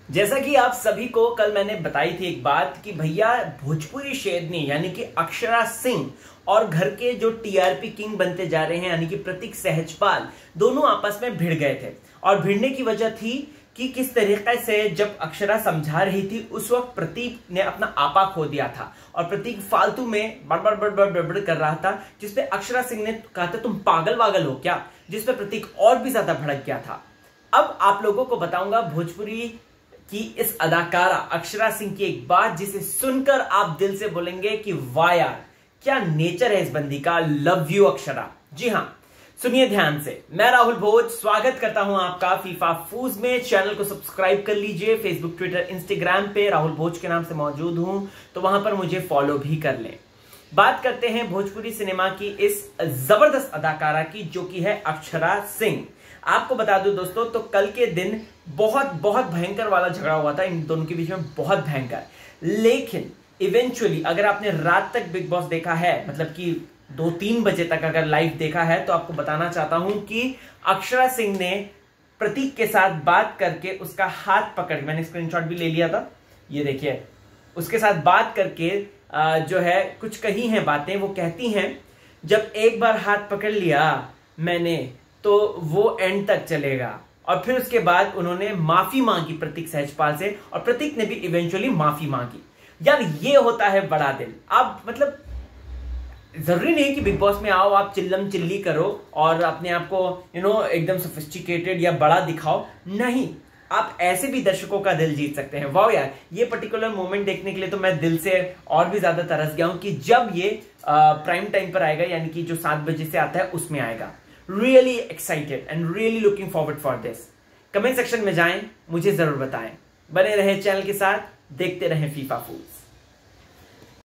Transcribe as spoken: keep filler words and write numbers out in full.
जैसा कि आप सभी को कल मैंने बताई थी एक बात कि भैया भोजपुरी शेरनी यानी कि अक्षरा सिंह और घर के जो टीआरपी किंग बनते जा रहे हैं यानी कि प्रतीक सहजपाल दोनों आपस में भिड़ गए थे। और भिड़ने की वजह थी कि किस तरीके से जब अक्षरा समझा रही थी उस वक्त प्रतीक ने अपना आपा खो दिया था और प्रतीक फालतू में बड़ बड़ बड़ बड़ बड़बड़ कर रहा था, जिसपे अक्षरा सिंह ने कहा था तुम पागल वागल हो क्या, जिसपे प्रतीक और भी ज्यादा भड़क गया था। अब आप लोगों को बताऊंगा भोजपुरी कि इस अदाकारा अक्षरा सिंह की एक बात जिसे सुनकर आप दिल से बोलेंगे कि वाह यार क्या नेचर है इस बंदी का, लव यू अक्षरा। जी हां, सुनिए ध्यान से। मैं राहुल भोज स्वागत करता हूं आपका फीफा फूज में। चैनल को सब्सक्राइब कर लीजिए। फेसबुक, ट्विटर, इंस्टाग्राम पे राहुल भोज के नाम से मौजूद हूं, तो वहां पर मुझे फॉलो भी कर लें। बात करते हैं भोजपुरी सिनेमा की इस जबरदस्त अदाकारा की जो कि है अक्षरा सिंह। आपको बता दूं दोस्तों, तो कल के दिन बहुत बहुत भयंकर वाला झगड़ा हुआ था इन दोनों के बीच में, बहुत भयंकर। लेकिन इवेंचुअली अगर आपने रात तक बिग बॉस देखा है, मतलब कि दो तीन बजे तक अगर लाइव देखा है, तो आपको बताना चाहता हूं कि अक्षरा सिंह ने प्रतीक के साथ बात करके उसका हाथ पकड़, मैंने स्क्रीनशॉट भी ले लिया था, ये देखिए, उसके साथ बात करके जो है कुछ कही हैं बातें। वो कहती हैं जब एक बार हाथ पकड़ लिया मैंने तो वो एंड तक चलेगा। और फिर उसके बाद उन्होंने माफी मांगी प्रतीक सहजपाल से और प्रतीक ने भी इवेंचुअली माफी मांगी। यार ये होता है बड़ा दिल। आप मतलब जरूरी नहीं कि बिग बॉस में आओ आप चिल्लम चिल्ली करो और अपने आप को यू नो एकदम सोफिस्टिकेटेड या बड़ा दिखाओ, नहीं, आप ऐसे भी दर्शकों का दिल जीत सकते हैं। वाह यार, ये पर्टिकुलर मोमेंट देखने के लिए तो मैं दिल से और भी ज्यादा तरस गया हूं कि जब ये प्राइम टाइम पर आएगा, यानी कि जो सात बजे से आता है उसमें आएगा। Really excited and really looking forward for this. Comment section में जाएं, मुझे जरूर बताएं। बने रहे चैनल के साथ, देखते रहें फीफा फूड्स।